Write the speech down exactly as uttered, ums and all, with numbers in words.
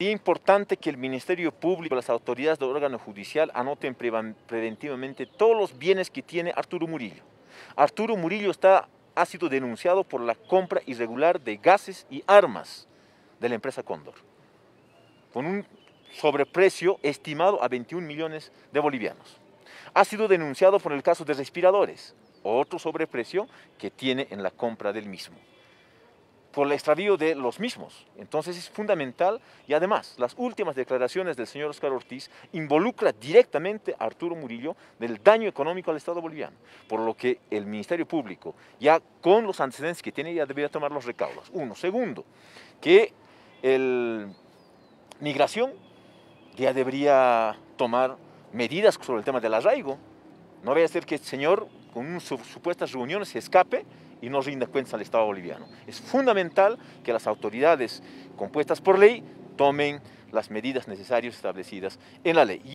Sería importante que el Ministerio Público, las autoridades del órgano judicial anoten preventivamente todos los bienes que tiene Arturo Murillo. Arturo Murillo está, ha sido denunciado por la compra irregular de gases y armas de la empresa Cóndor, con un sobreprecio estimado a veintiún millones de bolivianos. Ha sido denunciado por el caso de respiradores, otro sobreprecio que tiene en la compra del mismo, por el extravío de los mismos. Entonces es fundamental, y además las últimas declaraciones del señor Óscar Ortiz involucra directamente a Arturo Murillo del daño económico al Estado boliviano, por lo que el Ministerio Público, ya con los antecedentes que tiene, ya debería tomar los recaudos. Uno. Segundo, que el Migración ya debería tomar medidas sobre el tema del arraigo. No vaya a ser que el señor, con unas supuestas reuniones, se escape y no rinda cuentas al Estado boliviano. Es fundamental que las autoridades compuestas por ley tomen las medidas necesarias establecidas en la ley.